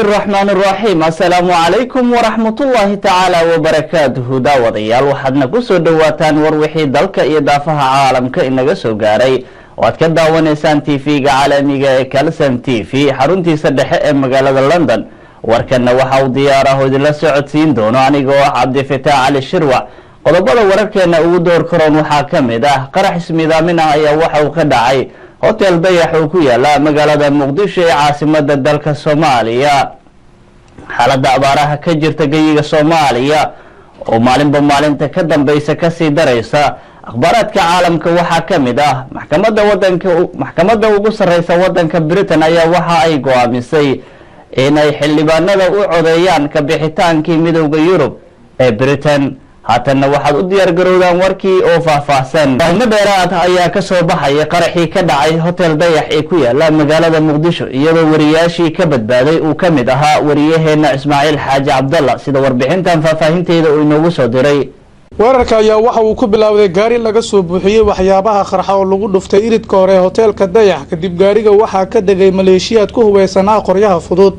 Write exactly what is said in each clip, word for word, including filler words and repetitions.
الرحمن الرحيم السلام عليكم ورحمة الله تعالى وبركاته داوديال waxaadna ku soo dhawaataan war wixii dalka iyo daafaha caalamka inaga soo gaaray oo aad ka daawanaysaan T V-ga caalamiga ee Kalsan T V xaruntiisa dhexe ee magaalada London warkana waxa uu diyaaraha idinla socodsiin doono anigoo ah Cabdi Fataax Ali Shirwac qodobada wararkeena ugu door karoon waxa kamid ah qarax ismiidaamin ah ayaa waxa uu ka dhacay hotel dayax oo ku yaala magaalada Muqdisho ee caasimada dalka Soomaaliya xaaladda abaaraha ka jirta geyiga Soomaaliya oo maalinba maalinta ka dambaysa ka sii daraysa akhbaaradka caalamka waxa kamid ah maxkamadda wadanka maxkamadda ugu sareysa wadanka Britain ayaa waxa ay go'aamisay inay xildhibaanada u codeeyaan ka bixitaankii midowga Yurub ee Britain haatana waxaad u diyaar garowdaan warkii oo faahfaahsan wayna dheeraad ayaa ka soo baxay qaraxii ka dhacay hotel dayax ee ku yaala magaalada Muqdisho iyadoo wariyaashii ka badbaaday uu kamid ahaa wariyaheena Ismaaciil Xaaji Cabdalla sida warbixintan faahfaahinteeda uu inoogu soo diray weerarka ayaa waxa uu ku bilowday gaari laga soo buuxiyay waxyaabaha qarxa oo lagu dhuftay iridka hore ee hotelka dayax kadib gaariga waxa ka degay maleeshiyaad ku hubaysanaa qoryaha fudud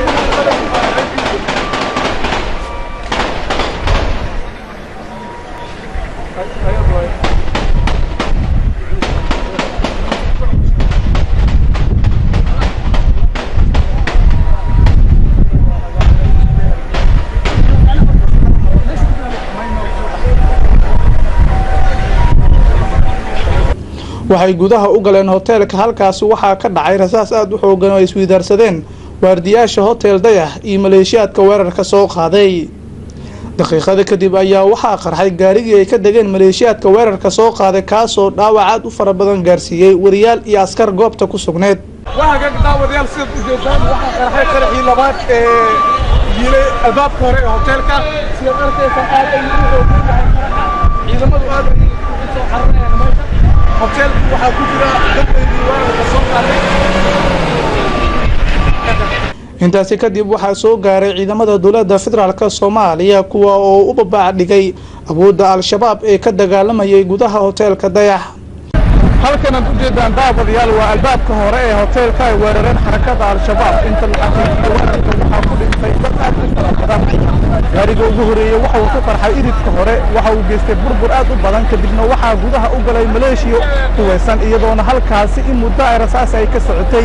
waxay gudaha u galeen hotelka halkaas waxa ka dhacay rasaas aad u xoogan oo iswiidarsadeen waardiyaasha hotel dayax iyo maleeshiyaadka weerarka soo qaaday daqiiqada kadib ayaa waxa qarxay gaarigii ay ka degeen maleeshiyaadka weerarka soo qaaday kaas oo dhaawac u fara badan gaarsiiyay wariyaal iyo askar goobta ku sugneed waxa ka daawadayaal sida u jeedaan waxa qarxay qarxii labaad ee yile albaabka hore ee hotelka sida qarxaysa aad ay u xooggan ciidamadu aad u soo xarnayaan hotel waxa ku jira dadkii weerarka soo qaaday intaasi kadib waxa soo gaaray ciidamada dawladda federaalka Soomaaliya kuwa oo u babaac dhigay awoodda al-shabaab ee ka dagaalamayay gudaha hotelka dayax halkan aad u jeedaan daawadayaal waa albaabka hore ee hotelka ay weerareen xarakada al-shabaab inta la xaqiijiyo waxa ku dhintay dad aad u badan gaariga ugu horeeyay waxa uu ku qarxay iridka hore waxa uu geystay burbur aad u badan kadibna waxa gudaha u galay maleeshiyo kuweysan iyadoona halkaasi in muddo ay rasaas ay ka socotay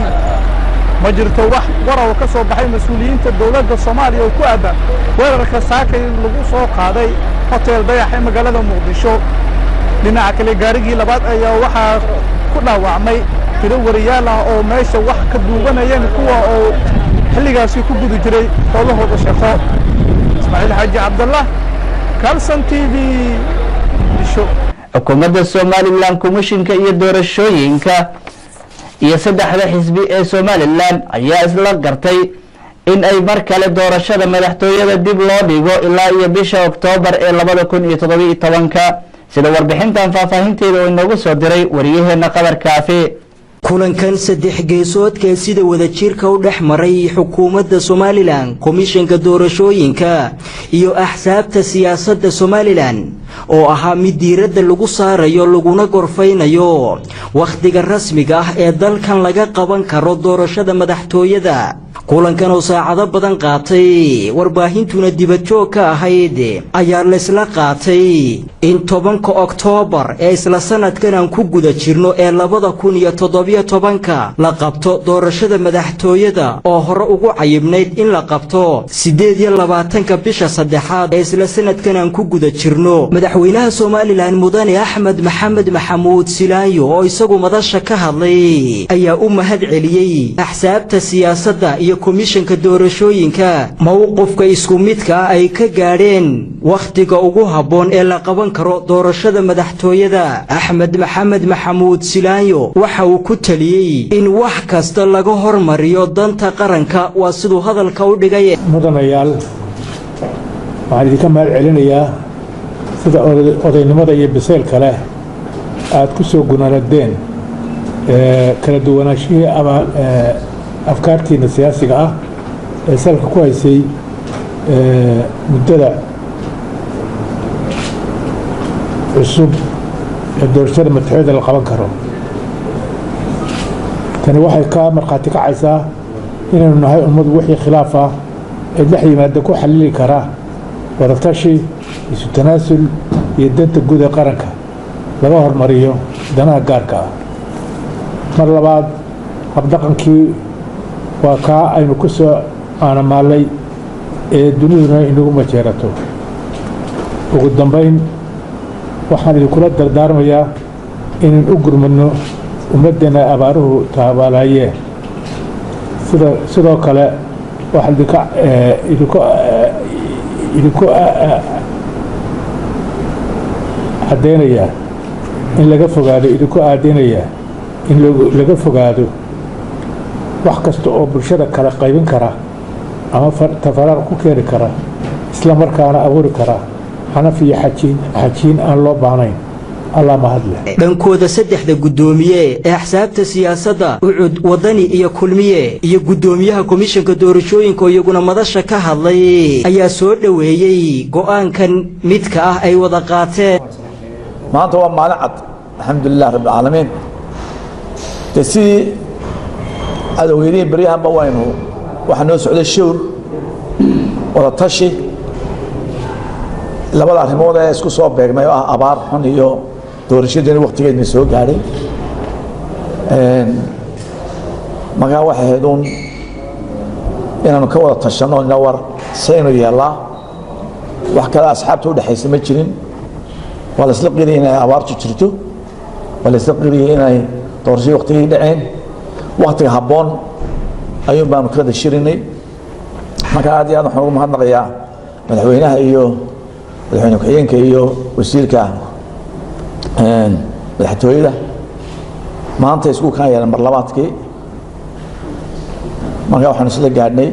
ma jirto wax warar ka soo baxay mas'uuliyiinta dawladda Soomaaliya oo ku aadan weerarka saakay lagu soo qaaday hotel dayax ee magaalada Muqdisho dhinaca kale gaarigii labaad ayaa waxa ku dhaawacmay tiro wariyaal ah oo meesha wax ka duubanayeen kuwa oo xilligaasi ku gudu jiray howlahooda shaqo Ismaaciil Xaaji Cabdalla Kalsan T V Muqdisho xukuumadda Somaliland Commissionka iyo doorashooyinka iyo saddexda xisbi ee Somaliland ayaa isla gartay in ay mar kale doorashada madaxtooyada dib loo dhigo ilaa iyo bisha Oktoobar ee laba kun iyo toddoba iyo toban sida warbixintan faahfaahinteeda oo inoogu soo diray wariyaheena Qadar Kaafi kulankan saddex geesoodka sida wadajirka u dhaxmaray xukuumadda Somaliland Commissionka doorashooyinka iyo axsaabta siyaasadda Somaliland oo ahaa mid diiradda lagu saarayo laguna gorfaynayo waqtiga rasmiga ah ee dalkan laga qaban karo doorashada madaxtooyada kulankan oo saacado badan qaatay warbaahintuna dibad joog ka ahayd ayaa la isla qaatay in tobanka Oktoobar ee isla sanadkan aan ku guda jirno ee laba kun iyo toddoba iyo toban la qabto doorashada madaxtooyada oo hore ugu cayibnayd in la qabto siddeed iyo labaatan bisha saddexaad ee isla sanadkan aan ku guda jirno madaxweynaha Somaliland Mudane Axmed Maxamed Maxamuud Silaayo oo isagu madasha ka hadlay ayaa u mahad celiyay axsaabta siyaasadda iyo komishanka doorashooyinka mowqifka isku midka ay ka gaadheen waqtiga ugu haboon ee la qaban karo doorashada madaxtooyada Axmed Maxamed Maxamuud Silaayo waxa uu ku taliyay in wax kasta laga hormariyo danta qaranka waa sidoo hadalka u dhigay mudanayaal waxaan idinka mahad celinayaa sida odaynimada iyo biseelka leh aad ku soo gunaanadeen kala duwanaashihii ama afkaartiina siyaasiga ah ee salka ku haysay muddada cusub ee doorashada madaxtooyada la qaban karo tani waxay ka markhaati kacaysaa inaynu nahay ummad wixii khilaaf ah ee dhex yimaada ku xallili karaa wadatashi isu tanaasul iyo danta guud ee qaranka laga hormariyo danaha gaarka ah mar labaad habdhaqankii waa kaa aynu ku soo aanamaalay ee duniduna inagu majeerato ugu dambayn waxaan idinkula dardaarmayaa inaan u gurmadno ummaddeena abaaruhu taabaalaayeen sida sidoo kale waxaan idinka idinku idinku caddeynayaa in laga fogaado idinku aadeynayaa in laga fogaado wax kasta oo bulshada kala qaybin kara ama tafaraaq ku keeni kara isla markaana abuuri kara xanaf iyo xajiin xajiin aan loo baahnayn allah mahadle dhankooda saddexda guddoomiye ee axsaabta siyaasadda ucud wadani iyo kulmiye iyo guddoomiyaha komishanka doorashooyinka iyaguna madasha ka hadlay ayaa soo dhoweeyey go'aankan midka ah ay wada qaateen maanta waa maalin cad alxamdulilah rabbil caalamiin de sidii adowgeydii baryahanba waynu waxaa noo socday shawr wada tashi labada arrimood ee isku soo beegmay oo ah abaar xun iyo doorashadeena waqtigeedna soo gaadhay markaa waxay ahayd uun inaanu ka wada tashanno ina war saynu yeellaa wax kale asxaabta u dhexaysa ma jirin waa la isla qiriyay inay abaartu jirto waa la isla qiriyay inay doorashadii waqtigii dhaceen waqtiga habboon ayuun baanu ka wada shirinay marka aad iyo aad waxaan ugu mahadnaqayaa madaxweynaha iyo madaxweyne ku-xigeenka iyo wasiirka madaxtooyada maanta isku kaan yeelan marlabaadkii marka waxaanu isla gaadhnay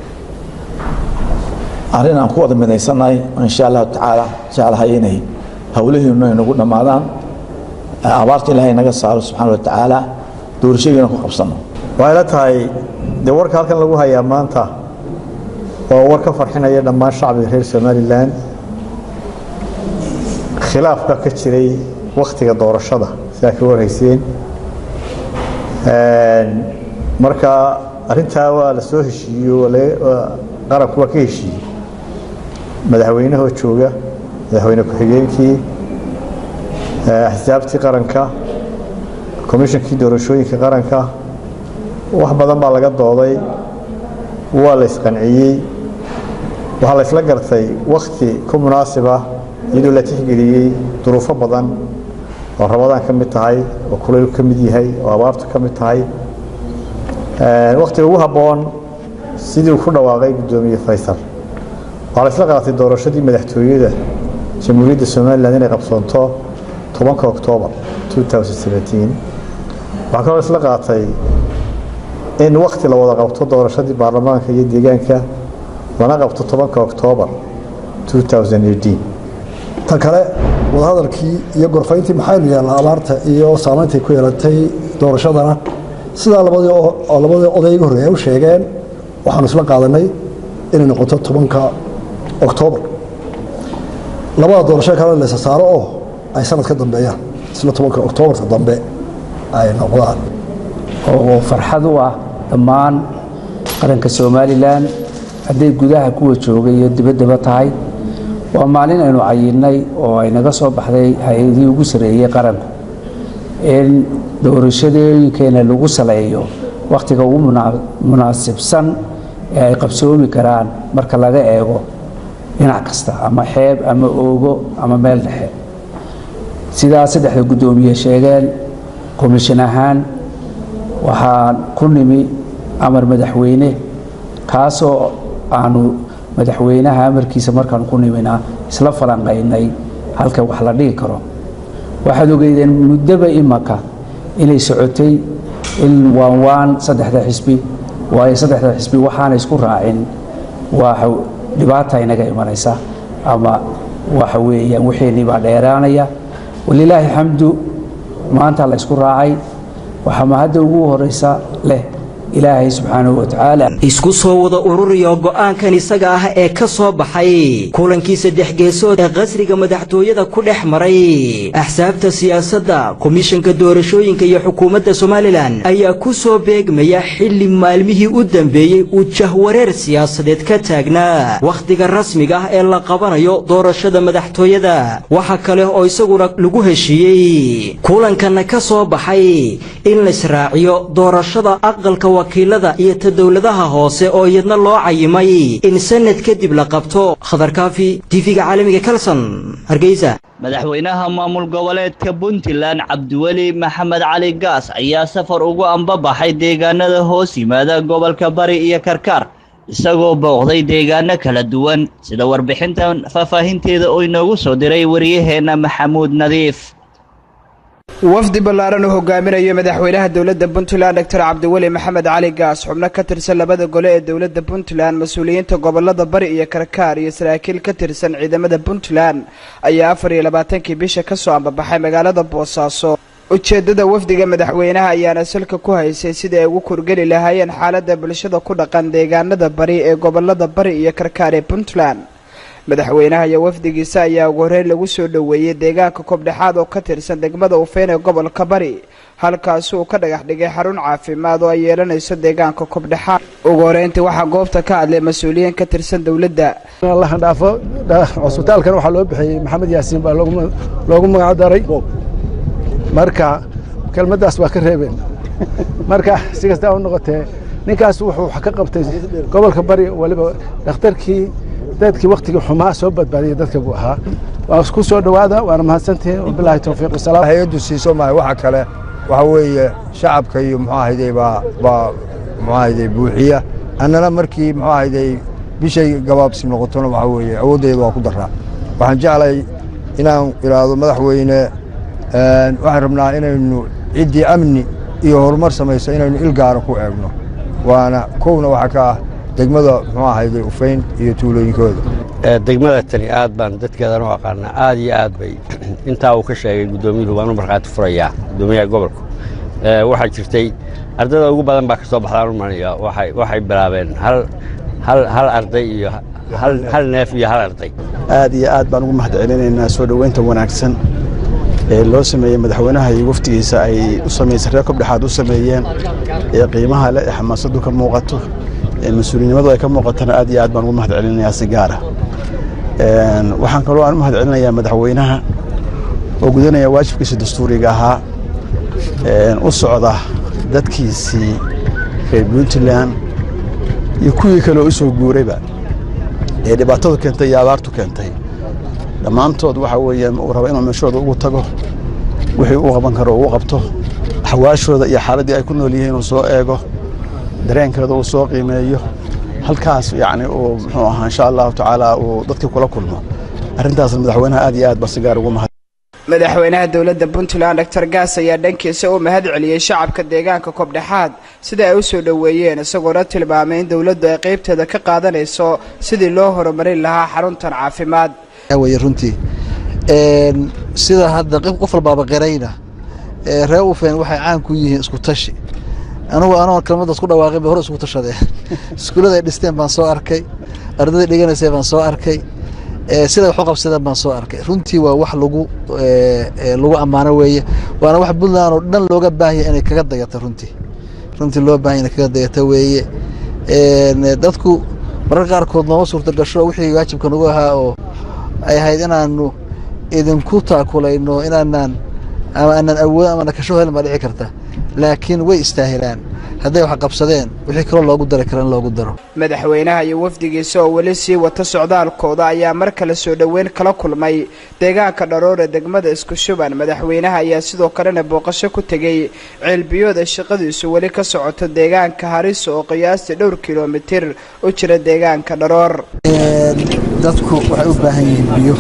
arrin aan ku wada midaysannahay insha allahu tacaala jeclahay inay hawlihiinu ay nagu dhammaadaan abaarta ilaahay naga saaro subxaana wa tacaala doorashadiina ku qabsanno waxay la tahay dee warka halkan lagu hayaa maanta oo war ka farxinaya dhammaan shacbiga reer somalilan khilaafka ka jiray waktiga doorashada sidaa ka warhayseen marka arrintaa waa la soo heshiiyo qaranku waa ka heshiiyey madaxweynahoo jooga madaxweyne ku-xigeenkii axsaabtii qaranka komishankii doorashooyinka qaranka wax badan baa laga dooday waa la isqanciyey waxaa la isla gartay wakti ku munaasiba iyadoo la tixgeliyey duruufo badan oo rabadaan ka mid tahay oo kulayl ka mid yahay oo abaartu ka mid tahay waktiga ugu habboon sidii uu ku dhawaaqay guddoomiye faysal waxaa la isla qaatay doorashadii madaxtooyada jamhuuriyadda somalilan inay qabsoonto tobanka oktoobar waxaa kaloo isla qaatay in wakti la wada qabto doorashadii baarlamaanka iyo deegaanka lana qabto tobanka oktoobar tan kale wadahadalkii iyo gorfayntii maxaynu yeelnaa abaarta iyo saameyntay ku yeelatay doorashadana sidaa labadii oo labadii odayga horreeya u sheegeen waxaanu isla qaadanay inay noqoto tobanka oktoobar labada doorasho kale la saaro oo ay sanad ka dambeeyaan isla tobanka oktoobarka dambe ay noqdaan oo farxad u ah dhammaan qaranka somalilan hadday gudaha kuwa joogay iyo dibaddaba tahay waa maalin aynu cayinay oo ay naga soo baxday hay-adihii ugu sarreeyey qaranku in doorashadooyinkeena lagu saleeyo wakhtiga ugu munaasibsan ee ay qabsoomi karaan marka laga eego dhinac kasta ama xeeb ama oogo ama meel dhexe sidaa saddexda guddoomiye sheegeen komishan ahaan waxaan ku nimi amar madaxweyne kaasoo aanu madaxweynaha amarkiisa markaan ku nimina isla falanqaynay halka wax la dhigi karo waxaad ogeydeen muddaba imaka inay socotay in waan waan saddexda xisbi waayo saddexda xisbi waxaana isku raacin waa dhibaata inaga imanaysa ama waxa weeyaan wixii baa dheeraanaya walilaahi xamdu maanta la isku raacay waxa ma hadda ugu horeysa leh ilaahay subxaanahu wa tacaala. isku soo wada ururiyo go'aankan isaga ah ee ka soo baxay kulankii saddex geesood ee qasriga madaxtooyada ku dhex maray axsaabta siyaasadda komishanka doorashooyinka iyo xukuumadda Somaliland ayaa ku soo beegmaya xilli maalmihii u dambeeyay uu jahwareer siyaasadeed ka taagnaa wakhtiga rasmiga ah ee la qabanayo doorashada madaxtooyada. waxa kale oo isaguna lagu heshiiyey kulankana ka soo baxay in la israaciyo doorashada aqalka wakiilada iyo dawladaha hoose oo iyadna loo cayimay in sanad kadib la qabto. khadar kaafi tv-ga caalamiga Kalson Hargeysa. madaxweynaha maamul goboleedka Puntland Cabdiweli Maxamed Cali Gaas ayaa safar ugu ambabaxay deegaanada hoos yimaada gobolka Bari iyo Karkar isagoo booqday deegaano kala duwan sida warbixintan faahfaahinteeda oo inoogu soo diray wariyaheena Maxamuud Nadiif. wafdi ballaaran oo hogaaminayo madaxweynaha dawladda Puntland Dr Cabdiweli Maxamed Cali Gaas xubno ka tirsan labada gole ee dawladda Puntland mas'uuliyiinta gobolada Bari iyo Karkar iyo saraakiil ka tirsan ciidamada Puntland ayaa afar iyo labaatankii bisha ka soo ambabaxay magaalada Boosaaso. ujeedada wafdiga madaxweynaha ayaana salka ku haysay sidii ay ugu kurgeli lahaayeen xaaladda bulshada ku dhaqan deegaanada Bari ee gobolada Bari iyo Karkar ee Puntland. madaxweynaha iyo wafdigiisa ayaa ugu horeyn lagu soo dhaweeyay deegaanka Kobdhaxaad oo ka tirsan degmada Ufeen ee gobolka Bari halkaas uu ka dhagax dhigay xarun caafimaad oo ay yeelanayso deegaanka Kobdhaxaad. ugu horeyntii waxaa goobta ka hadlay mas'uuliyiin ka tirsan dawladda. Allah dhaafo cusbitaalkan waxaa loo bixiyay Maxamed Yaasiin baa loogu loogu magac daray marka kelmadaas waa ka reebeen marka si kasta oo noqotay ninkaas wuxuu wax ka qabtay gobolka Bari waliba dhakhtarkii dadkii waqtiga xumaa soo badbaadiyay dadka buu ahaa. waa isku soo dhawaada waana mahadsantiin billahi tawfiiq salaam. hay'addu siiso ma waxa kale waxa weeye shacabka iyo muxuu ahaydey baa baa muxuu ahaydey buuxiya annana markii muxuu ahaydey bishay gabaabsi noqotona waxa weeye awoodayda waa ku daraa. waxaan jeclay inaan iraado madaxweyne een waxaan rabnaa inaynu ciidii amni iyo horumar samayso inaynu ilgaaro ku eegno waana koowna waxa ka degmada muxuu ahaydey Ufeen iyo tuulooyinkooda. degmada tani aad baan dadkeedan u aqaana aad iyo aad bay intaa uu ka sheegay gudoomiyuhu waan u marxaad furaya gudoomiyaha gobolka. waxa jirtay ardayda ugu badan baa ka soo baxdaan u maanaya waxay waxay bilaabeen hal hal hal arday iyo hal hal neef iyo hal arday. aad iyo aad baan ugu mahadcelinaynaa soo dhaweynta wanaagsan ee loo sameeyay madaxweynaha iyo waftigiisa ay u sameeyay reer Kobdhaxaad u sameeyeen ee qiimaha leh xamaasadu ka muuqato مسؤولينimadu ay ka muuqatana aad iyo aad baan ugu mahadcelinayaa si gaar ah. een waxaan kaloo aan mahadcelinayaa madaxweynaha oo gudanaya waajibkiisa dastuuriga ahaa een u socda dadkiisii reer Puntland iyo kuwii kale oo soo guurayba ee dhibaatada keentay iyo abaartu keentay dhammaantood waxa weeyaan uu rabo inuu meeshooda ugu tago wixii uu qaban karo uu qabto xawaashooda iyo xaaladii ay ku nool yihiin uu soo eego dareenkooda uu soo qiimeeyo halkaas yaani oo muxuu ahaa insha Allah taala uu dadka kula kulmo arintaas madaxweynaha aad iyo aad bas gaar ugu mahad. madaxweynaha dawladda Puntland Dr Gaas ayaa dhankiisa u mahad celiyay shacabka deegaanka Kobdhaxaad sida ay u soo dhaweeyeen isagoo tilmaamay in dawladdu ay qaybteeda ka qaadanayso sidii loo horumarin lahaa xaruntan caafimaad. way runtii een sida hadda qof walba qarayna ee reer Ufeen waxay caan ku yihiin isku tashi. anigu anoo kalmada isku dhawaaqay hore isku tashadeen iskuulada ay dhisteen baan soo arkay ardayda dhiganaysa baan soo arkay ee sida wax u qabsadeen baan soo arkay runtii waa wax lagu ee lagu amaano weeye waana wax Puntland oo dhan looga baahan yahay inay kaga dagato runtii runtii loo baahan yahay kaga dagato weeye ee dadku mararka qaar kood noo suurta gasho wixii waajibka nagu ahaa oo ay ahayd inaanu idinku taakulayno inaanan ama aanan awood ama nakasho hel ma dhici karta laakiin way istaahilaan haday wax qabsadeen wixii kale loogu daray karan loogu daro. madaxweynaha iyo wafdigiisa oo wali sii wata socdaalkooda ayaa mar kale soo dhaweyn kala kulmay deegaanka Dharoore degmada isku shuban. madaxweynaha ayaa sidoo kalena booqasho ku tagay ceelbiyooda shaqadiisu wali ka socoto deegaanka Haris oo qiyaastii dhowr kiiloomitir u jira deegaanka Dharoor. dadku waxay u baahan yihiin biyo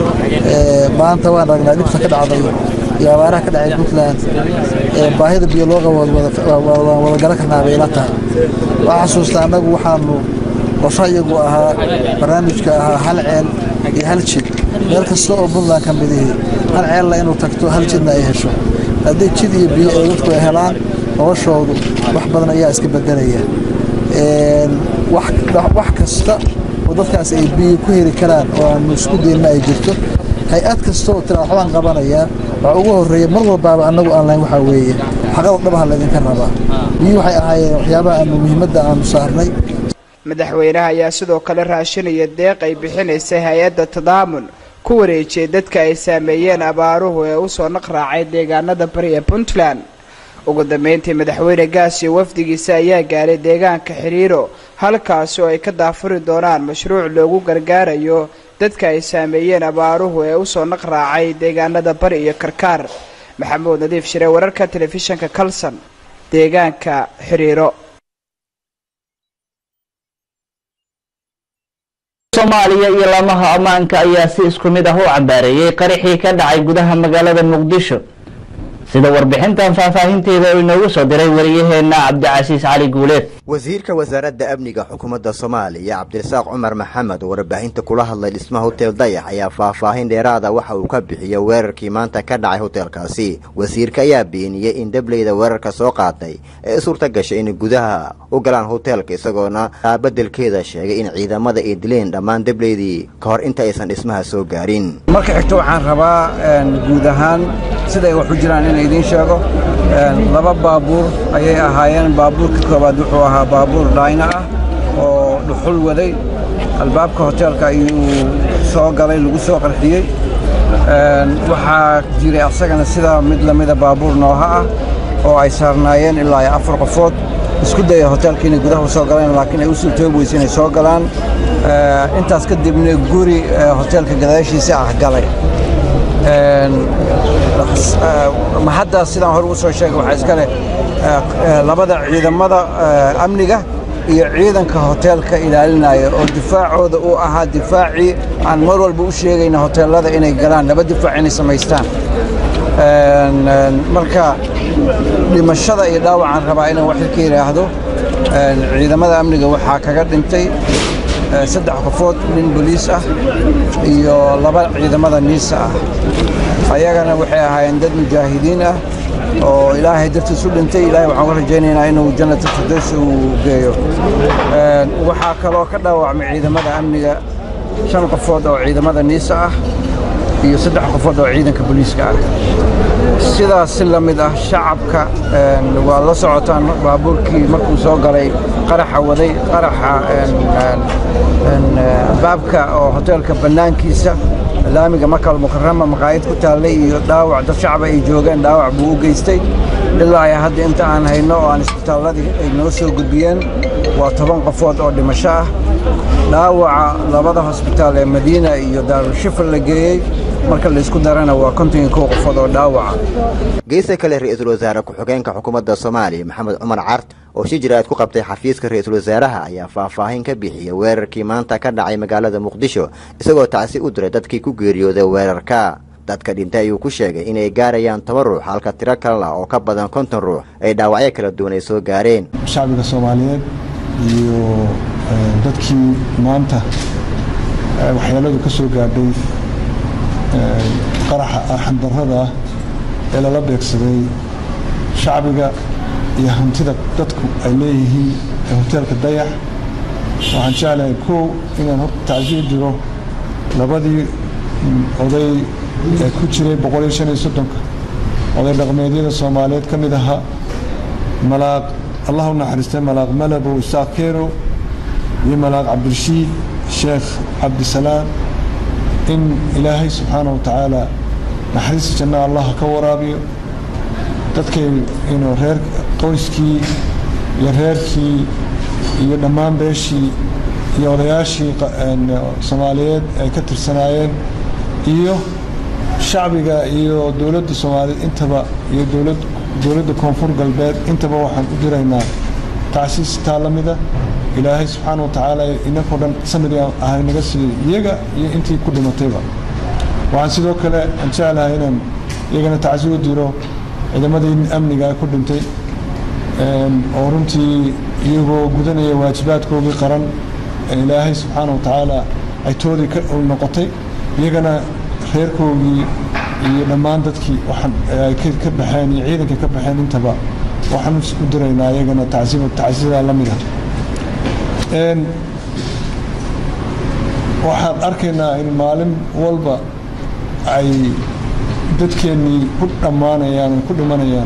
ee maanta waan ragnaa dhibta ka dhacday iyo abaaraha ka dhacay Puntland ee baahida biyo loo qabo wada wada garan karnaa beelata waxa xasuustaa anagu waxaanu qorshayagu ahaa barnaamijka ahaa hal ceel iyo hal jid meel kasta oo Puntland ka mid yahay hal ceel la inuu tagto hal jidna ay hesho haddii jid iyo biyo ay dadku helaan noloshoodu wax badan ayaa iska bedelaya wax kasta oo dadkaas ay biyo ku heli karaan oo aan isku dayna ay jirto hay-ad kasta oo tira waxbaan qabanayaa waxa ugu horreeya mar walbaaba annagu aan lahayn waxaa weeye xaqada dhabaha laydinka rabaa biyo waxay ahaayeen waxyaabaha aanu muhiimadda aanu saarnay madaxweynaha ayaa sidoo kale raashinaya deeq ay bixinaysay hay-adda tadaamun ku wareejiyay dadka ay saameeyeen abaaruhu ee u soo naqraacay deegaanada bari ee puntland ugu dambeyntii madaxweyne gaas iyo wafdigiisa ayaa gaaray deegaanka xiriiro halkaasi oo ay ka daafuri doonaan mashruuc loogu gargaarayo dadka ay saameeyeen abaaruhu ee u soo naqraacay deegaanada bari iyo karkaar maxamuud nadiif shire wararka telefishinka kalson deegaanka xiriiro Soomaaliya iyo lamaha ammaanka ayaa si isku mid ah u cambaareeyay qarixii ka dhacay gudaha magaalada Muqdisho sida warbixintan faahfaahinteeda oo inoogu soo diray wariyaheena Cabdicasiis Cali Guuleed wasiirka wasaaradda amniga xukuumadda Soomaaliya Cabdirasaaq Cumar Maxamed oo warbaahinta kula hadlay dhismaha hotel Dayax ayaa faahfaahin dheeraad ah waxa uu ka bixiyay weerarkii maanta ka dhacay hotelkaasi wasiirka ayaa beeniyay in dableyda weerarka soo qaatay ee suurta gashay in gudaha u galaan hotelka isagoona bedelkeeda sheegay in ciidamada ay dileen dhammaan dableydii ka hor inta aysan dhismaha soo gaarin marka xigta waxaan rabaa guud ahaan sida ay wax u jiraan in idin sheego laba baabuur ayay ahaayeen baabuurka koobaad wuxuu ahaa baabuur dhayna ah oo dhuxul waday albaabka hotelka ayuu soo galay lagu soo qarxiyey waxaa jiray asagana sida mid lamida baabuur nooha ah oo ay saarnaayeen ilaa afar qofood isku daya hotelka inay gudaha soo galeen laakiin ay u suurtoobi weysay inay soo galaan intaas kadibna guri hotelka gadaashiisa ah galay ma hadda sidaan hore u soo sheegay waxa iska leh labada ciidamada amniga iyo ciidanka hotelka ilaalinaya oo difaacooda uu ahaa difaacii aan mar walba u sheegayna hoteelada inay galaan laba difaac inay samaystaan marka dhimashada iyo dhaawacaan rabaa inaan wax ka yiraahdo ciidamada amniga waxaa kaga dhintay saddex qofood nin booliis ah iyo laba ciidamada niisa ah ayagana waxay ahaayeen dad mujaahidiin ah oo ilaahay dartiis u dhintay ilaahay waxaan ka rajaynaynaa inuu jannada firdaws uu geeyo waxaa kaloo ka dhaawacmay ciidamada amniga shan qofood oo ciidamada niisa ah iyo saddex qofood oo ciidanka booliiska ah sidaas si la mid ah shacabka waa la socotaan baabuurkii markuu soo galay qaraxa waday qaraxa baabka oo hotelka banaankiisa laamiga Makal Mukarrama maqaayad ku taalay iyo dhaawac dad shacab ay joogeen dhaawac buu u geystay ilaa ay hadda inta aan hayno oo aan isbitaaladii ay noo soo gudbiyeen waa toban qofood oo dhimasho ah dhaawaca labada hospitaal ee Madiina iyo Daarushifa la geeyay marka la isku darana waa konton iyo kow qofood oo dhaawaca geeska kale ra'iisul wasaare ku-xigeenka xukuumadda Soomaaliya Maxamed Cumar Cart oo shijiraad ku qabtay xafiiska ra'iisul wasaaraha ayaa faahfaahin ka bixiyay weerarkii maanta ka dhacay magaalada Muqdisho isagoo taasi u diray dadkii ku geeriyooday weerarka dadka dhintay ayuu ku sheegay inay gaarayaan toban ruux halka tiro kale oo ka badan konton ruux ay dhaawacyo kala duwan ay soo gaareen shacbiga Soomaaliyeed iyo dadkii maanta waxyeeladu ka soo gaadhay qaraxa arxan darrada ee lala beegsaday shacbiga iyo hantida dadku ay leeyihiin hotelka Dayax waxaan jeclahay kow inaan horta tacsiin diro labadii oday ee ku jiray boqol iyo shan iyo soddon oday dhaqameedyada Soomaaliyeed ka mid ahaa malaaq Allah u naxariistay malaaq Malabo Isaaqeero iyo malaaq Cabdirashiid Sheekh Cabdisalaam in Ilaahay subxaanahu wa ta'ala naxariista janna Allah ka waraabiyo dadkay inuu reer qoyskii iyo reerkii iyo dhammaan beeshii iyo odayaashii Soomaaliyeed ay ka tirsanaayeen iyo shacbiga iyo dawladda Soomaaliyeed intaba iyo dawlad dawladda koonfur galbeed intaba waxaan u diraynaa taasiis taalamida Ilaahay subxaanahu wa ta'ala inako dhan samiriya ah naga sii iyaga iyo intii ku dhimatayba waxaan sidoo kale aan jeclahay inaan iyagana tacsiyo diro ciidamadii amniga ku dhintay oo runtii iyagoo gudanaya waajibaadkoodii qaran Ilaahay subxaanahu wa ta'ala ay toodii ka noqotay iyagana reerkoodii iyo dhammaan dadkii waxaan ay ka baxeen iyo ciidanka ka baxeen intaba waxaan isku diraynaa iyagana tacsiib tacsiida la mid ah een waxaan arkaynaa in maalin walba ay dadkeennii ku dhammaanayaan ku dhimanayaan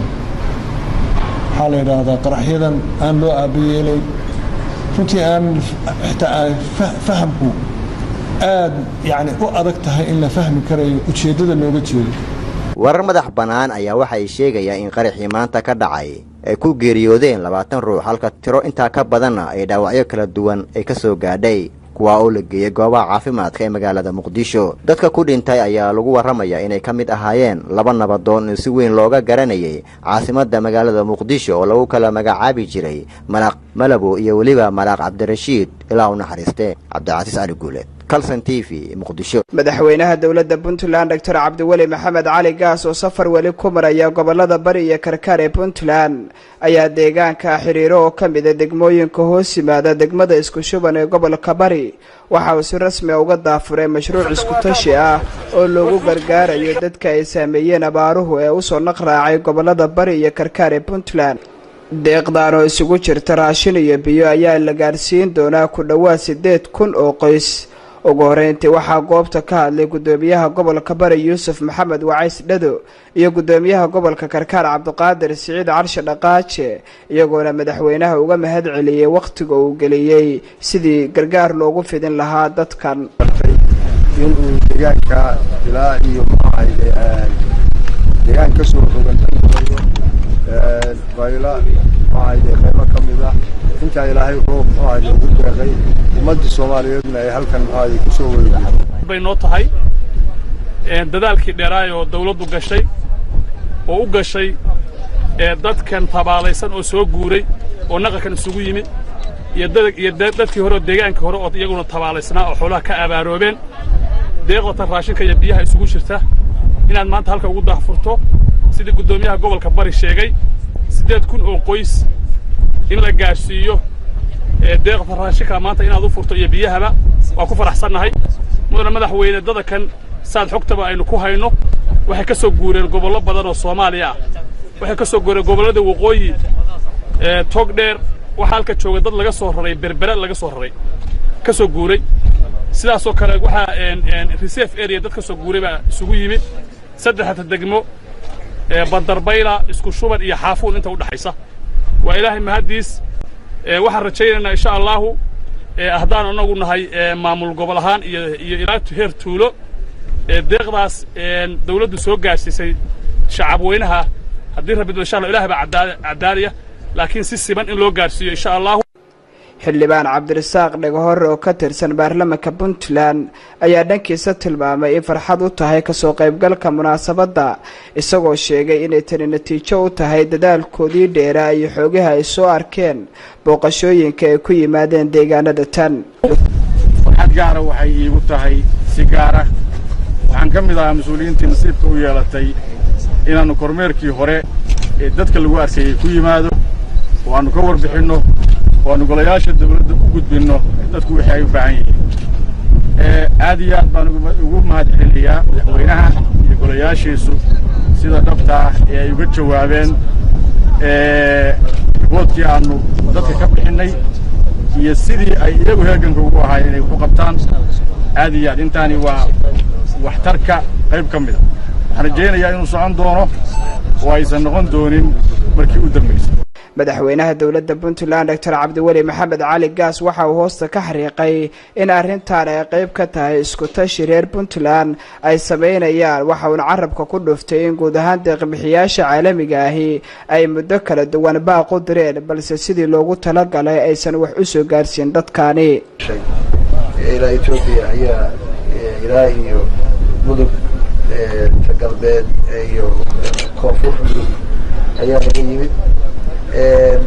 waxaa la yidhaahdaa qaraxyadan aan loo aabayeelay runtii aan xitaa fahamku aad yani u adag tahay in la fahmi karayo ujeeddada looga jeedo warar madax bannaan ayaa waxa ay sheegayaan in qaraxii maanta ka dhacay ay ku geeriyoodeen labaatan ruux halka tiro intaa ka badanna ay dhaawacyo kala duwan ay ka soo gaadhay kuwaa oo la geeyey goobaha caafimaadka ee magaalada muqdisho dadka ku dhintay ayaa lagu warramayaa inay ka mid ahaayeen laba nabadoon oo si weyn looga garanayay caasimadda magaalada muqdisho oo lagu kala magacaabi jiray malaaq malabo iyo weliba malaaq cabdirashiid ilaa u naxariiste cabdicasiis cali guuleed kalson t v muqdisho madaxweynaha dowladda puntland doctor cabdiweli maxamed cali gaas oo safar weli ku maraya gobolada bari iyo karkaar ee puntland ayaa deegaanka xiriiro oo ka mid ah degmooyinka hoos yimaada degmada isku shuban ee gobolka bari waxa uu si rasmi ah uga daafuray mashruuc isku tashi ah oo loogu gargaarayo dadka ay saameeyeen abaaruhu ee usoo naqraacay gobolada bari iyo karkaar ee puntland deeqdan oo isugu jirta raashin iyo biyo ayaa la gaarsiin doonaa ku dhowaad sideed kun oo qoys ugu horeyntii waxaa goobta ka hadlay gudoomiyaha gobolka bari yuusuf maxamed wacays dhado iyo gudoomiyaha gobolka karkaar cabdiqaadir siciid carshe dhaqaaje iyagoona madaxweynaha uga mahad celiyey wakhtiga uu geliyey sidii gargaar loogu fidin lahaa dadkan inuu deegaanka ilaa iyo maxaaye deegaan ka soo rogantanayo bayla maxaaye qaybo ka mid ah inta ilaahay roob maxaaye ugu deeqay ummadda Soomaaliyeedna ay halkan maxaaye ku soo wareegay bay noo tahay ee dadaalkii dheeraay oo dawladdu gashay oo u gashay ee dadkan tabaalaysan oo soo guuray oo naqakan isugu yimid iyo dad iyo dadkii hore deegaanka hore oo iyaguna tabaalaysnaa oo xoolaha ka abaaroobeen deeqda raashinka iyo biyaha isugu jirta inaad maanta halka ugu daahfurto sidii gudoomiyaha gobolka bari sheegay sideed kun oo qoys in la gaarsiiyo ee deeqda raashinka maanta inaad u furto iyo biyahaba waa ku faraxsanahay mudana madaxweyne dadakan saad xogtaba aynu ku hayno waxay ka soo guureen gobollo badan oo Soomaaliya ah waxay ka soo guureen gobollada waqooyi ee Togdheer waxa halka jooga dad laga soo raray berbera laga soo raray ka soo guuray sidaas oo kale waxa een een reserve area dadka soo guuray baa isugu yimid saddexda degmo ee Bandarbayla isku shuban iyo Xaafuun inta u dhaxaysa waa ilaahay mahadiis ee waxa rajaynaynaa insha Allah ee ahdaan anagu nahay ee maamul gobol ahaan iyo iyo ilaa heer tuulo ee deeqdaas ee dawladdu soo gaarsiisay shacab weynaha haddii rabbidu insha Allah ilaahay baa cadaaliya laakiin si siman in loo gaarsiiyo insha Allah xildhibaan cabdirasaaq dhagahor oo ka tirsan baarlamaanka Puntland ayaa dhankiisa tilmaamay in farxad u tahay ka soo qaybgalka munaasabadda isagoo sheegay inay tani natiijo u tahay dadaalkoodii dheeraa iyo xoogaha ay soo arkeen booqashooyinka ay ku yimaadeen deegaanada tan farxad gaar ah waxay iigu tahay si gaar ah waxaan ka mid ahaa mas'uuliyiintii nasiibka u yeelatay inaanu kormeerkii hore ee dadka lagu arkayay ku yimaado waanu ka warbixinno waanu golayaasha dawladda u gudbinno dadku wixii ay u baahan yihiin ee aad iyo aad baan ugu mahad celinayaa madaxweynaha iyo golayaashiisu sida dhabta ah ee ay uga jawaabeen ee riboodkii aanu dadka ka bixinay iyo sidii ay iyagu heeganka ugu ahaayeen inay ku qabtaan aad iyo aad intaani waa waxtarka qayb ka mid ah waxaan rajaynayaa inuu socon doono oo aysan noqon doonin markii u dambaysay madaxweynaha dowladda Puntland doctor Cabdiweli Maxamed Cali Gaas waxa uu hoosta ka xariiqay in arrintan ay qayb ka tahay isku tashi reer Puntland ay sameynayaan waxa uu carabka ku dhuftay in guud ahaan deeq-bixiyaasha caalamiga ahi ay muddo kala duwan baaq u direen balse sidii loogu talagalay aysan wax u soo gaarsiin dadkani ilaa Ethiopia ayaa ilaa iyo mudug ee galbeed iyo koonfur ayaa laga yimid ee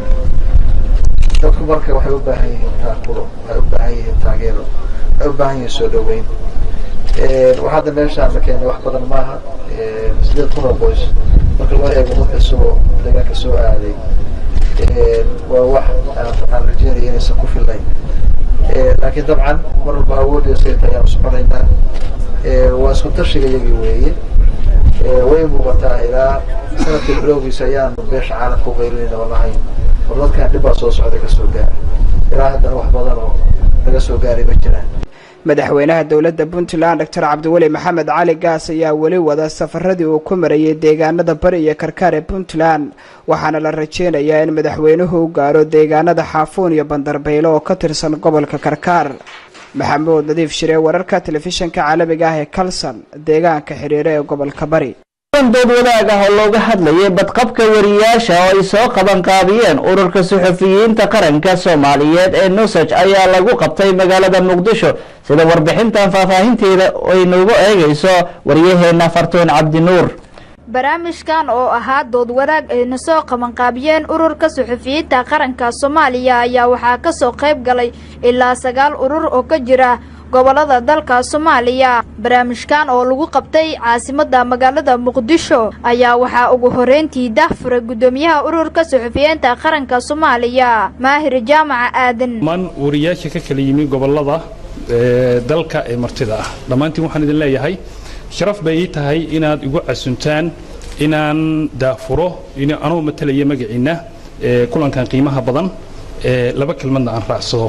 dadku marka waxay u baahan yihiin taakulo waxay u baahan yihiin taageero waxay u baahan yihiin soo dhaweyn ee waxaad meeshaan la keenay wax badan maaha ee sidoo kale qoys marka loo eego dadka soo deegaanka soo aaday ee waa wax aan rajeynaya inaysan ku filayn ee laakiin dabcan mar walba awoodaysa ayaan soconaynaa ee waa isku tashiga iyagii weeye ee way muuqataa ilaa sanadkii bilowgiisa ayaanu beesha caalamka u qaylinayna walahayn war dadkan dhib baa soo socda ka soo gaara ilaa haddana wax badan oo laga soo gaaray ma jiraan madaxweynaha dowladda puntland doctor cabdiweli maxamed cali gaas ayaa weli wada safaradii uu ku marayay deegaanada bari iyo karkaar ee puntland waxaana la rajeynayaa in madaxweynuhu u gaaro deegaanada xaafuun iyo bandarbaylo oo ka tirsan gobolka karkaar. maxamuud nadiif shire, wararka telefishinka caalamiga ah ee kalson, deegaanka xiriire ee gobolka bari. dood wadaag ah oo looga hadlayay badqabka wariyaasha oo ay soo qaban qaabiyeen ururka suxufiyiinta qaranka Soomaaliyeed ee Nusaj ayaa lagu qabtay magaalada Muqdisho sida warbixintan faahfaahinteeda ay noogu eegayso wariyaheena Fartuun Cabdi Nuur. barnaamijkan oo ahaa dood wadaag ay soo qaban qaabiyeen ururka suxufiyiinta qaranka Soomaaliya ayaa waxaa ka soo qayb galay ilaa sagaal urur oo ka jira gobolada dalka Soomaaliya. barnaamijkan oo lagu qabtay caasimadda magaalada Muqdisho ayaa waxaa ugu horeyntii daahfuray gudoomiyaha ururka suxufiyiinta qaranka Soomaaliya Maahir Jaamac Aadan. man wariyaasha ka kala yimi gobolada dalka ee martida ah dhamaantiin waxaan idin leeyahay sharaf bay tahay inaad igu casuntaan inaan daafuro in anoo matalaya magaciina ee kulankan qiimaha badan ee laba kelmadna aan raacsado.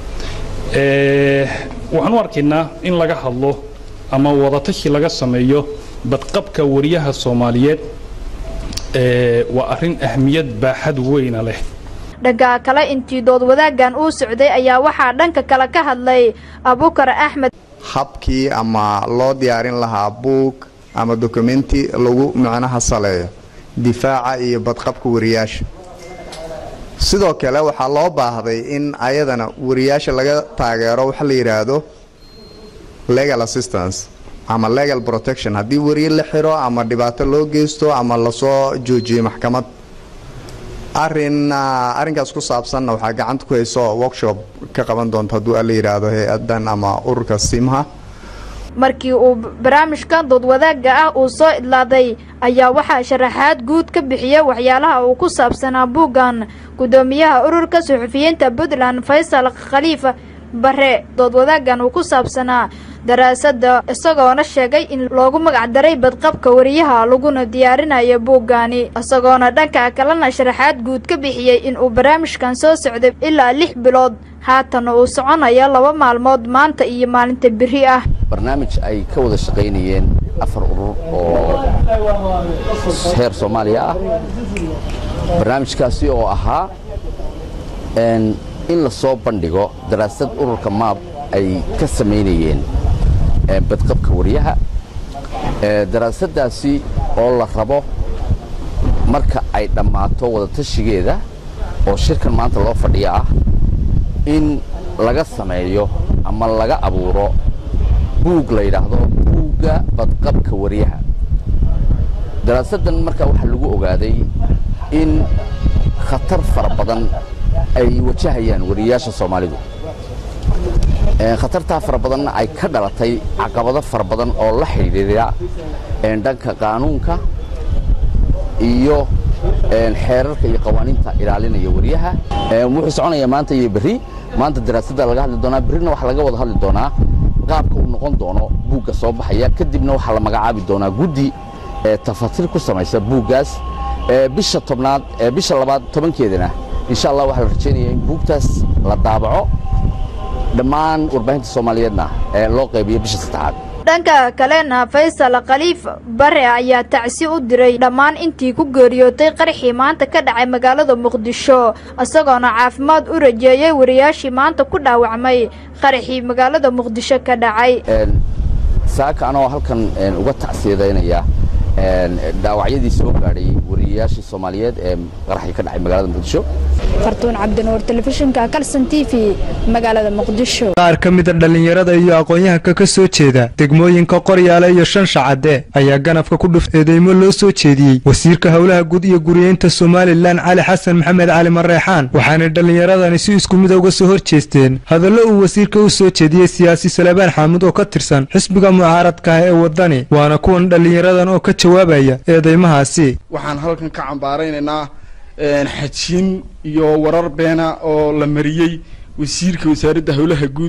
ee waxaan u arkaynaa in laga hadlo ama wadatashi laga sameeyo badqabka wariyaha Soomaaliyeed ee waa arrin ahmiyad baaxad weyn leh. dhanka kale intii dood wadaagan uu socday ayaa waxaa dhanka kale ka hadlay Abuukar Axmed. habkii ama loo diyaarin lahaa buug ama dokumenti lagu macnaha saleeyo difaaca iyo badqabka wariyaasha. sidoo kale waxaa loo baahday in ayadana wariyaasha laga taageero waxa la yiraahdo legal assistance ama legal protection haddii wariye la xiro ama dhibaato loo geysto ama lasoo joojiyo maxkamad. arrin arrinkaas ku saabsanna waxaa gacanta ku hayso workshop ka qaban doonta hadduu la yiraahdo hay-adan ama ururka simha. markii uu barnaamijkan dood wadaaga ah uu soo idlaaday ayaa waxaa sharaxaad guud ka bixiyay waxyaalaha uu ku saabsanaa buuggan gudoomiyaha ururka suxufiyiinta Puntland Faysal Khalifa bare. dood wadaagan uu ku saabsanaa daraasada isagoona sheegay in loogu magac daray badqabka wariyaha laguna diyaarinayo buuggaani isagoona dhanka kalena sharaxaad guud ka bixiyay in uu barnaamijkan soo socday ilaa lix bilood haatan uu soconayo laba maalmood maanta iyo maalinta biri ah. barnaamij ay ka wada shaqeynayeen afar urur oo heer Soomaaliya ah. barnaamijkaasi oo ahaa in la soo bandhigo daraasad ururka maab ay ka sameynayeen badqabka wariyaha. daraasadaasi oo la rabo marka ay dhammaato wada tashigeeda oo shirkan maanta loo fadhiya ah in laga sameeyo ama laga abuuro buug la yidhaahdo buugga badqabka wariyaha. daraasadan marka waxaa lagu ogaaday in khatar fara badan ay wajahayaan wariyaasha Soomaalidu. khatarta fara badan ay ka dhalatay caqabado fara badan oo la xiriira dhanka qaanuunka iyo xeerarka iyo qawaaniinta ilaalinaya wariyaha. wuxuu soconayaa maanta iyo bari. maanta daraasada laga hadli doonaa, barina waxa laga wada hadli doonaa qaabka uu noqon doono buugga soo baxaya. kadibna waxaa la magacaabi doonaa guddi tafaasiil ku samaysa buuggaas bisha tobnaad bisha labaad tobankeedana insha Allah waxaa la rajeynayaa in buugtaas la daabaco dhammaan warbaahinta Soomaaliyeedna ee loo qaybiyo bisha saddexaad. dhanka kalena Faysal Khalifa bare ayaa tacsi u diray dhammaan intii ku geeriyootay qarxii maanta ka dhacay magaalada Muqdisho isagoona caafimaad u rajeeyay wariyaashii maanta ku dhaawacmay qarxii magaalada Muqdisho ka dhacay. saaka anoo halkan uga tacsiyeynaya dhaawacyadii soo gaadhay wariyaashii Soomaaliyeed ee qarxii ka dhacay magaalada Muqdisho. Fartuun Cabdi Nuur, telefishinka Kalson T V, magaalada Muqdisho. qaar ka mid ah dhalinyarada iyo aqoon-yahanka ka soo jeeda degmooyinka Qoryaale iyo Shan Shacade ayaa ganafka ku dhufeedeymo loo soo jeediyay wasiirka hawlaha guud iyo guriyeynta Soomaaliland Cali Xasan Maxamed Cali Mareexaan. waxaana dhalinyaradani si isku mid uga soo horjeesteen hadallo uu wasiirka u soo jeediyay siyaasi Salebaan Xamuud oo ka tirsan xisbiga mucaaradka ah ee wadani. waana kuwan dhalinyaradan oo ka jawaabaya eedeymahaasi. waxaan halkan ka cambaaraynaynaa xajin iyo warar beena oo la mariyay wasiirka wasaaradda hawlaha guud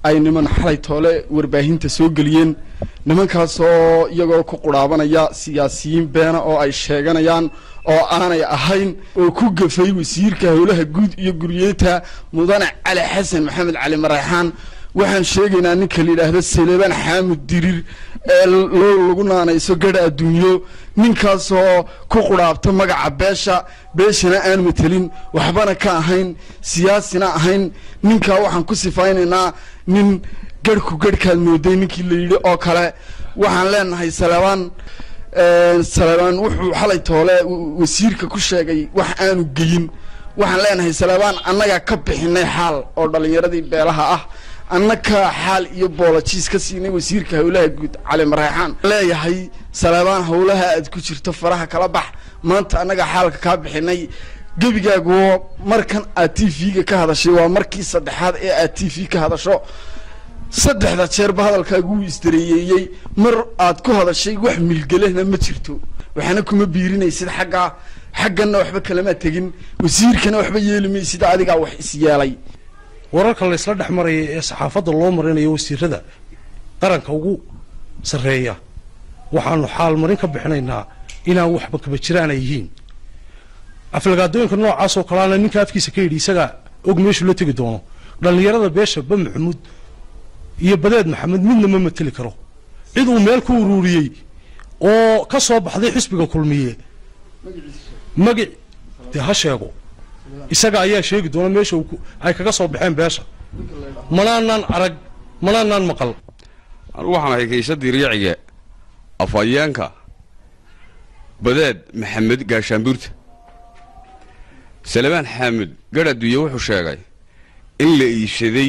ay niman xalay toole warbaahinta soo geliyeen nimankaasoo iyagoo ku quraabanaya siyaasiyiin beena oo ay sheeganayaan oo aanay ahayn oo ku gafay wasiirka howlaha guud iyo guryeenta mudane cali xasan maxamed cali maraxaan waxaan sheegaynaa ninka la yidhaahdo Saleebaan Xaamud Dirir ee lagu naanayso gadha adduunyo ninkaasoo ku quraabta magaca beesha beeshana aan metelin waxbana ka ahayn siyaasina ahayn ninka waxaan ku sifaynaynaa nin garhku garhkaad mooday ninkii la yidhi oo kale waxaan leenahay Saleebaan Saleebaan wuxuu xalay toole wasiirka ku sheegay wax aanu geyin waxaan leenahay Saleebaan annaga ka bixinay xaal oo dhalinyaradii beelaha ah annaka xaal iyo boolajiis ka siinay wasiirka howlaha guud cali maraxaan leeyahay Saleebaan howlaha aad ku jirto faraha kala bax maanta annaga xaalka ka bixinay gabigaagu markan aad T V-ga ka hadashay waa markii saddexaad ee aad T V ka hadasho saddexda jeer ba hadalkaagu isdareeyay mar aad ku hadashay wax milgalehna ma jirto waxana kuma biirinaysid xagga xaggana waxba kala ma tagin wasiirkana waxba yeelimaysid adiga wax is yeelay wararka la isla dhaxmaray ee saxaafadda loo marinayo wasiirada qaranka ugu sareeya waxaanu xaal marin ka bixinaynaa inaan waxba kaba jiraan ay yihiin aflagaadooyinka noocaas oo kalaana ninka afkiisa ka yidhi isaga og meeshu la tegi doono dhalinyarada beesha ba maxamuud iyo badeed maxamed midna ma mateli karo cid uu meel ku ururiyay oo ka soo baxday xisbiga kulmiye magac de ha sheego isaga ayaa sheegi doona meesha ay kaga soo baxeen beesha malaanaan arag malaanaan maqal anigu waxaan ahay kaysadii riiciga afayeenka badeed maxamed gaashaanbuurta Saleebaan Xaamud gadha adduunyo wuxuu sheegay in la iibsaday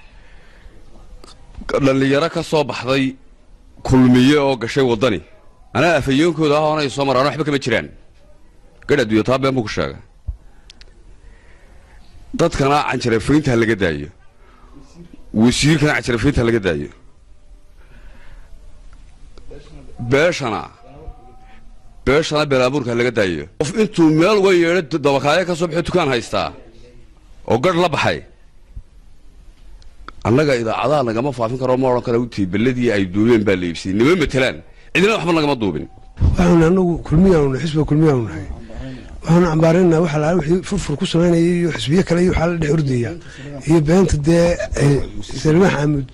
dhalinyaro ka soo baxday kulmiye oo gashay wadani anaa afayeenkooda ah oonay soo maraan waxba kama jiraan gadha adduunyo taa been buu ku sheegay dadkana canjarafaynta laga daayo wasiirkana canjarafaynta laga daayo beeshana beeshana beelaabuurka laga daayo qof intuu meel uga yeedho dabakaayo ka soo baxay dukaan haystaa oo gadh la baxay annaga idaacadaha nagama faafin karo ma odhan kara utii beladii ay duubeen baa la iibsiyey nima matelaan cidina waxba nagama duubin waxaan anagu kulmiyaanu xisbiga kulmiyaanu nahay waxaan cambaarayna waxa la wixii furfur ku sameynayay iyo xisbiye kale iyo waxa la dhex ordaya iyo beenta dee Saleebaan Xaamud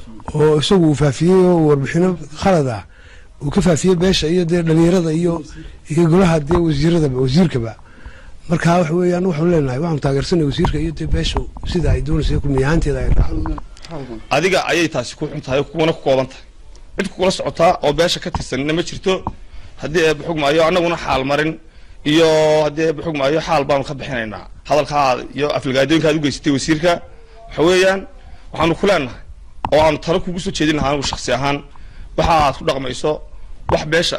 oo isagu faafiyay oo warbixino khalad ah uu ka faafiyay beesha iyo dee dhalinyarada iyo iyo golaha dee wasiirada wasiirkaba marka wax weeyaan waxaan leenahay waxaan taageersanay wasiirka iyo dee beesha sida ay doonayso kulmiyaanteeda ay raacdo adiga ayay taasi ku xuntahay kuwana ku kooban tahay cid ku kula socotaa oo beesha ka tirsan ma jirto haddii ay xugmaayo annaguna xaal marin iyo haddii ay xugmaayo xaal baan ka bixinaynaa hadalka iyo aflagaadooyinka aad u geysatay wasiirka waxa weeyaan waxaanu ku leenahay oo aan talo kugu soo jeedin lahaa anigu shakhsi ahaan waxa aad ku dhaqmayso wax beesha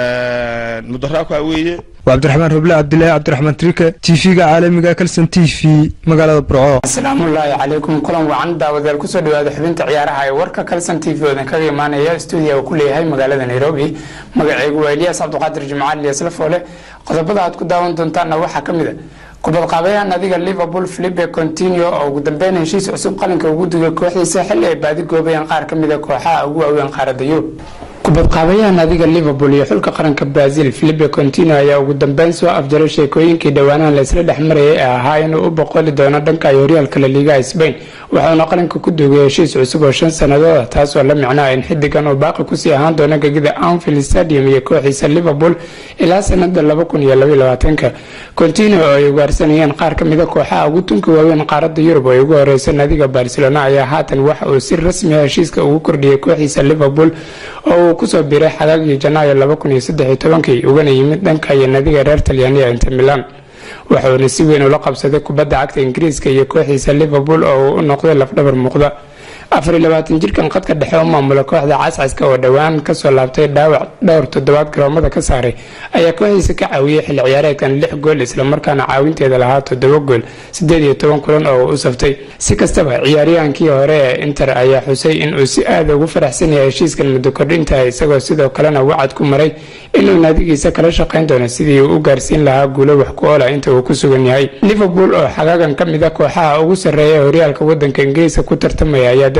mudaharaad ku weeye Cabdiraxmaan Roble Cabdilaahi Cabdiraxmaan Trike T V-ga caalamiga Kalsan T V magaalada Burco Assalaamu alaykum kulan wacan daawadayaal ku soo dhawaada xubinta ciyaaraha ee warka Kalsan T V oo kaga imaanaya studio uu ku leeyahay magaalada Nairobi magacaygu waa Ilyas Abduqaadir Jimcaal Ilyas Lafoole qodobada aad ku daawan doontaan waxa kamid ah kubad qaabaya nadiga Liverpool Philippe Coutinho oo ugu dambeyn heshiis cusub qalinka ugu digay kooxdiisa xilli ay baadi goobayaan qaar kamid ah kooxaha ugu waaweyn qaaradda Yurub kubad qaabaya nadiga Liverpool iyo xulka qaranka Brazil Philippe Coutinho ayaa ugu dambeyn soo afjaray sheekooyinkii dhawaanahan la isla dhaxmarayay ee ahaa inuu u boqoli doono dhanka horyaalka La Liga Spain waxaana qaranka ku duugay heshiis cusub oo shan sanadood ah taas oo la micno ah in xidigan oo baaqi ku sii ahaan doona gegida Anfield Stadium iyo kooxiisa Liverpool ilaa sanada laba kun iyo laba iyo labaatan Coutinho oo ay ugaarsanayeen qaar kamid ah kooxaha ugu tunka waaweyn qaaradda Yurub oo ugu horeysay nadiga Barcelona ayaa haatan waxa uu si rasmi ah heshiiska ugu kordhiyay kooxiisa Liverpool oo ku soo biiray xagaagii Janaayo laba kun iyo saddex iyo toban ugana yimid dhanka iyo nadiga reer Talyaaniga Inter Milan waxaana si weyn ula qabsaday kubadda cagta Ingiriiska iyo kooxiisa Liverpool oo u noqday lafdhabar muuqda afar iyo labaatan jirkan qadka dhexe oo maamula kooxda cascaska oo dhawaan ka soo laabtay dhaawac dhowr toddobaad garoomada ka saaray ayaa kooxiisa ka caawiyay xil ciyaareedkan lix gool isla markaana caawinteeda lahaa toddoba gool siddeed iyo toban kulan oo u saftay si kastaba ciyaaryahankii hore ee Inter ayaa xusay in uu si aad ugu faraxsan yahay heshiiskan muddo kordhinta isagoo sidoo kalena wacad ku maray inuu naadigiisa kala shaqayn doono sidii uu u gaarsiin lahaa guulo wax ku ool ah inta uu ku sugan yahay Liverpool oo xagaagan kamid ah kooxaha ugu sareeya horyaalka wadanka Ingiriiska ku tartamaya ayaa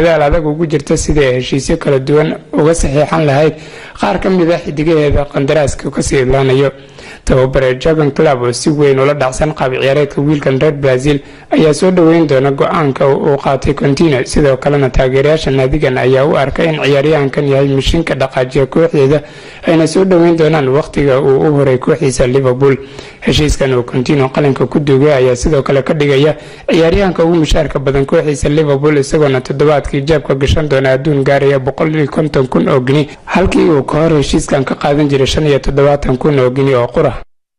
dadaal adag ugu jirta sidii ay heshiisyo kala duwan uga saxiixan lahayd qaar ka mid a xidigaheeda qandaraaska kasii idlaanayo. tababare Jurgen Klopp oo si weyn ula dhacsan qaab ciyaareedka wiilkan reer Brazil ayaa soo dhaweyn doona go'aanka uu qaatay Coutinho. sidoo kalena taageerayaasha naadigan ayaa u arkay in ciyaaryahankan yahay mishiinka dhaqaajiya kooxdeeda ayna soo dhaweyn doonaan waqtiga uu u horay kooxiisa Liverpool. heshiiskan uu Coutinho qalinka ku duugay ayaa sidoo kale ka dhigaya ciyaaryahanka ugu mushaarka badan kooxiisa Liverpool isagoona toddobaadkii jaabka gashan doona adduun gaaraya boqol iyo konton kun oo gini halkii uu ka hor heshiiskan ka qaadan jiray shan iyo toddobaatan kun oo gini oo qura.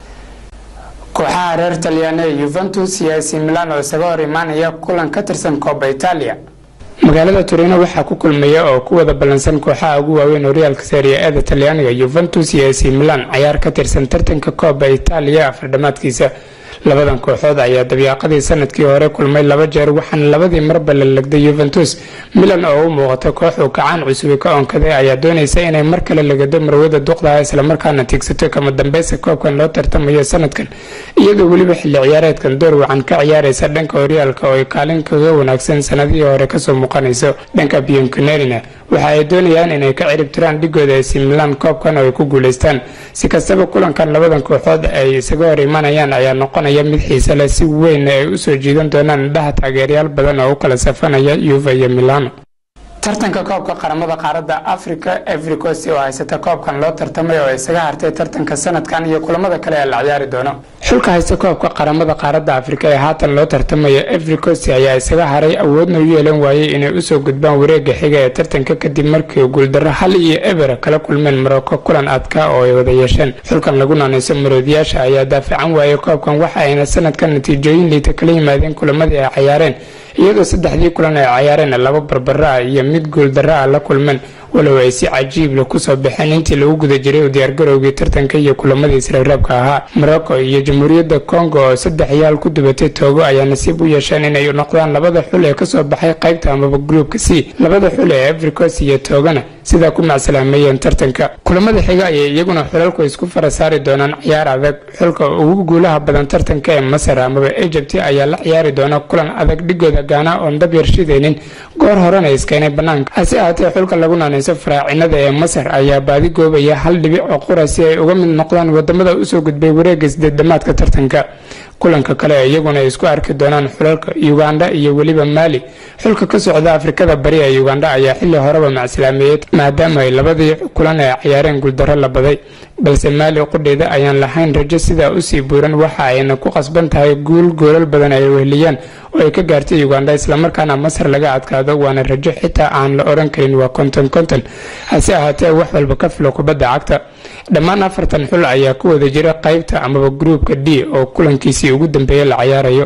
kooxaha reer Talyaaniga Juventus iyo A C Milan oo isaga hor imaanaya kulan ka tirsan Coppa Italia. magaalada Torino waxaa ku kulmaya oo ku wada balansan kooxaha ugu waaweyn horyaalka Serie A Talyaaniga Juventus iyo A C Milan ciyaar ka tirsan tartanka Coppa Italia afardhamaadkiisa. labadan kooxood ayaa dabiiqadii sanadkii hore kulmay laba jeer waxaana labadii marba la lagday Juventus. Milan oo u muuqata koox uu kacaan cusub ka oonkaday ayaa doonaysa inay mar kale lagado marwada duqda isla markaana tigsato kama dambaysa koobkan loo tartamayo sanadkan iyadoo waliba xilli ciyaareedkan door wacan ka ciyaaraysa dhanka horyaalka oo ay kaalin kaga wanaagsan sanadihii hore kasoo muuqanayso. dhanka Bianconeri waxa ay doonayaan inay ka cirib tiraan dhigooda A C Milan koobkan oo ay ku guuleystaan. si kastaba kulankan labadan kooxood ay isaga hor imaanayaan ayaa noqonaya mid xiiso leh si weyn ay u soo jiidan doonaan indhaha taageerayaal badan oo u kala safanaya Juve iyo Milan. tartanka koobka qaramada qaaradda Afrika Ivory Coast oo haysata koobkan loo tartamay oo isaga hartay tartanka sanadkan iyo kulamada kale ee la ciyaari doono. xulka haysta koobka qaramada qaaradda Afrika ee haatan loo tartamaya Ivory Coast ayaa isaga haray awoodna u yeelan waayay inay u soo gudbaan wareegga xiga ee tartanka kadib markii guuldarro hal iyo eber kala kulmeen Morocco kulan adka oo ay wada yeesheen. xulkan lagu naanayso maroodiyaasha ayaa daafacan waayay koobkan waxa ayna sanadkan natiijooyin liita kala yimaadeen kulamadii ay ciyaareen iyadoo saddexdii kulan ay ciyaareen laba barbara iyo mid gool darra la kulmeen walow ay si cajiib leh ku soo baxeen intii lagu guda jiray diyaar garowgii tartanka iyo kulamadii israa'iilka ahaa. Morocco iyo Jamhuuriyadda Congo oo saddex yaal ku dubatay Togo ayaa nasiib u yeesheen inay noqdaan labada xul ee ka soo baxay qaybta amaba groupka C. labada xul ee Ivory Coast iyo Togona sida ku macsalaameeyeen tartanka. kulamada xiga ay iyaguna xulalku isku farasaari doonaan ciyaar adag. xulka ugu guulaha badan tartanka ee Masar amaba Egypt ayaa la ciyaari doona kulan adag dhigooda Ghana oo dab yarshideenin goor horena iskeenay banaanka. hase ahaatee xulka lagu naanayso faraacinada ee Masar ayaa baadi goobaya hal dhibic oo qura si ay uga mid noqdaan wadamada u soo gudbay wareegga sideedamaadka tartanka. kulanka kale iyaguna ay isku arki doonaan xulalka Uganda iyo waliba Mali. xulka ka socda Afrikada Bari ee Uganda ayaa xilli horeba macsalaameeyay maadaama ay labadii kulan ay ciyaareen guuldarro la baday, balse Mali qudheeda ayaan lahayn rajo sida u sii buuran waxa ayna ku qasban tahay guul goolal badan ay weheliyaan oo ay ka gaartay Uganda isla markaana Masar laga adkaado waana rajo xitaa aan la oran karin waa konton konton. hase ahaatee wax walba ka filo kubadda cagta. dhammaan afartan xul ayaa ku wada jira qaybta amaba groupka D oo kulankiisii ugu dambeeyay la ciyaarayo.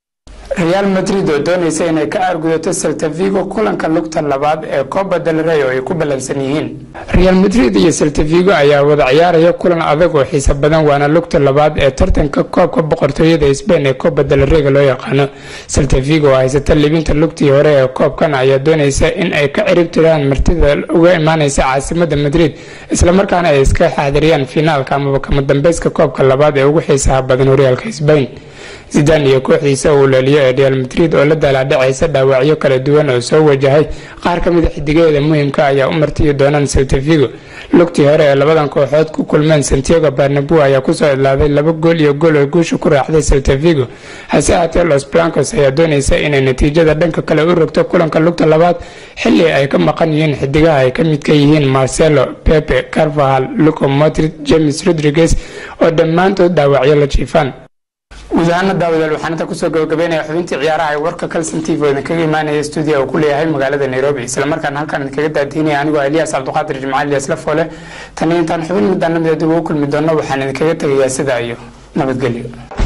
Real Madrid oo doonaysa inay ka argudato Celta Vigo kulanka lugta labaad ee Copa del Rey oo ay ku balansan yihiin. Real Madrid iyo Celta Vigo ayaa wada ciyaaraya kulan adag oo xiiso badan waana lugta labaad ee tartanka koobka boqortooyada Spain ee Copa del Rey loo yaqaano. Celta Vigo oo haysata libinta lugtii hore ee koobkan ayaa doonaysa in ay ka cirib tiraan martida uga imaanaysa caasimadda Madrid isla markaana ay iska xaadiriyaan finaalka ama kama dambayska koobka labaad ee ugu xiisaha badan horyaalka Spain. Zidane iyo kooxdiisa uu leeliyo ee Real Madrid oo la daalacaysa dhaawacyo kala duwan oo soo wajahay qaar ka mid ah xidigadeeda muhiimka ayaa u martiyo doonaan Celta Vigo. lugtii hore ee labadan kooxood ku kulmeen Santiago Bernabeu ayaa ku soo idlaaday laba gool iyo gool oo guusha ku raacday Celta Vigo. hase ahaatee Los Blancos ayaa doonaysa inay natiijada dhanka kale u rogto kulanka lugta labaad xilli ay ka maqan yihiin xidigaha ay ka mid ka yihiin Marcelo, Pepe, Carvajal, Luka Modric, James Rodriguez oo dhammaantood dhaawacyo la jiifaan. wadaana daawadayaal waxaan inta kusoo gabagabeynaya xubintii ciyaaraha ee warka Kalson T V oo kaga imaanaya studio ku leeyahay magaalada Nairobi isla markaana halkan idinkaga daadiinaya anigoo Elias Abduqaadir Jimcaali isla foole tan intaan xubin midaan namida ugu kulmi doono waxaan idinkaga tagayaa sida iyo nabadgelyo.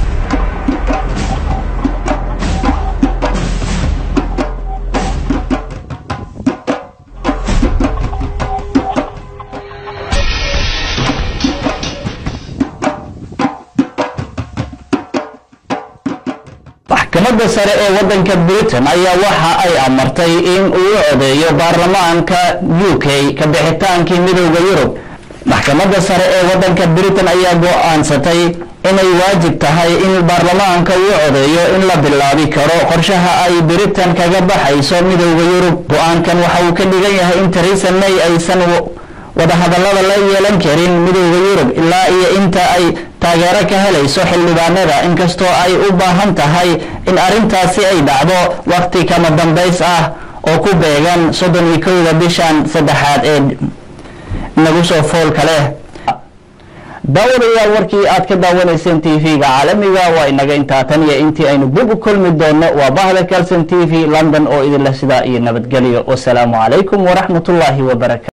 maxkamadda sare ee waddanka Britain ayaa waxa ay amartay in uu codeeyo baarlamaanka U K ka bixitaankii midowga Yurub maxkamadda sare ee waddanka Britain ayaa go'aansatay inay waajib tahay in baarlamaanka uu codeeyo in la bilaabi karo qorshaha ay Britain kaga baxayso midowga Yurub. go'aankan waxa uu ka dhigan yahay in Theresa May aysan wada hadallada la yeelan karin midowga Yurub ilaa iyo inta ay taageero ka helayso xildhibaanada, inkastoo ay u baahan tahay in arrintaasi ay dhacdo waqti kama dambays ah oo ku beegan soddon iyo kowda bishan saddexaad ee nagu soo fool kale. daawadayaal warkii aad ka daawanayseen T V-ga caalamiga waa inaga intaa tan iyo intii aynu dib u kulmi doono waa bahda Kalson T V London oo idin la sidaa iyo nabadgelyo. wassalaamu calaykum waraxmatullaahi wabarakaatu.